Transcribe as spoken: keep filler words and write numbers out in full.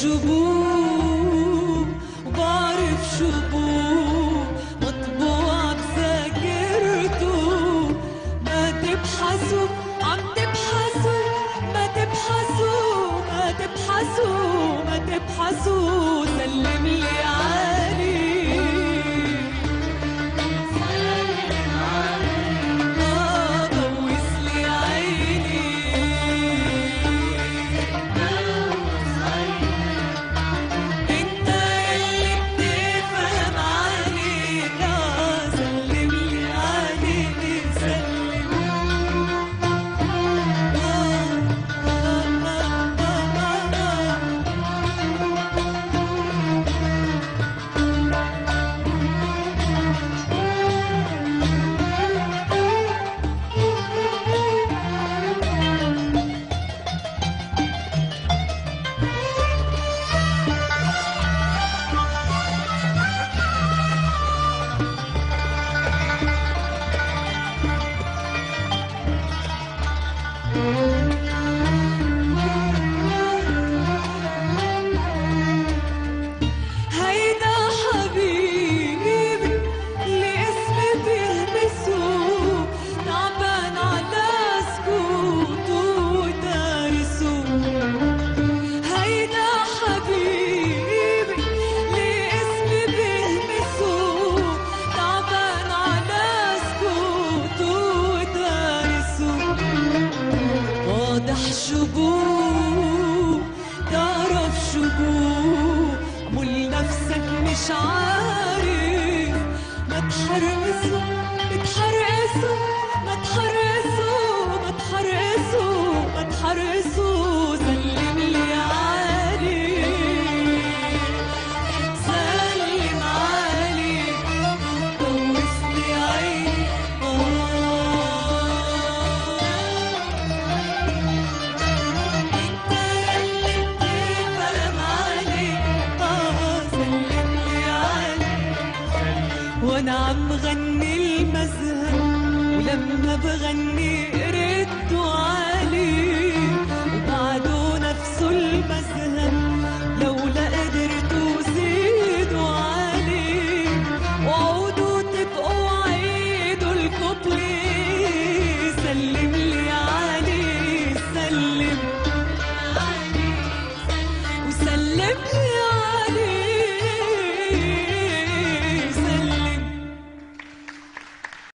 شبوب وبعرف شبوب مطبوع بذاكرته. ما تبحثوا عم تبحثوا، ما تبحثوا ما تبحثوا ما تبحثوا. سلم لي علي هيدا حبيبي اللي اسمي بيهمسه، تعبان على سكوته ودارسه. هيدا حبيبي اللي اسمي بيهمسه، تعبان على سكوته ودارسه. واضح شبوب تعرف شبوب، عمل نفسك مش عارف. ما تحرقسوا بتحرقسوا ما تحرقسوا ما تحرقسوا ما تحرقسوا. سلم لي علي سلم علي دوسني عيني. وانا عم غني المذهب ولما بغني ردوا علي، وبعده نفسه المذهب لولا قدرتوا زيدوا علي. وعودوا تبقوا عيدوا الكوبلي. سلم لي علي سلم وسلم لي